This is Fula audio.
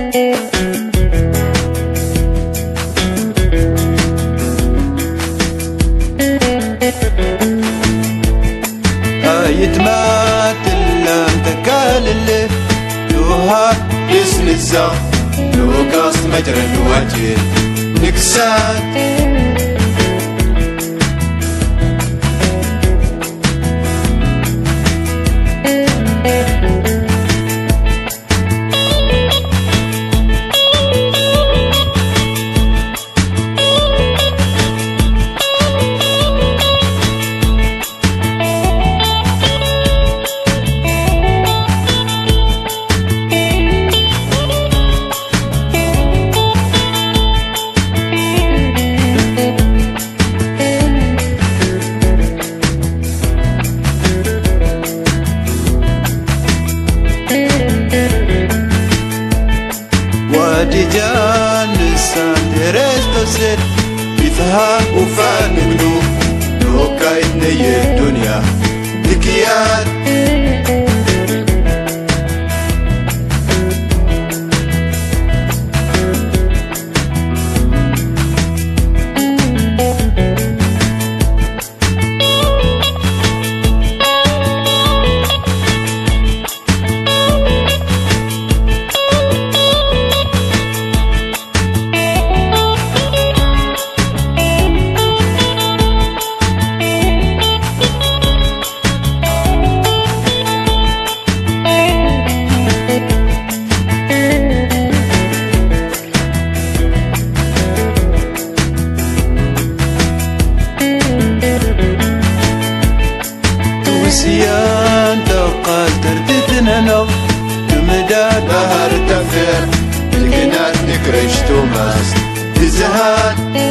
Ayatma tillam takalille Luha isn الزغ لوكاس مجرى الوجه نكسات ودجان لسان درست وسد يفها وفان قلوب لو كايدني الدنيا ذكيات سيان توقال ترددنا نو تمداد بهر تفير القنات نكرش توماس تزهاد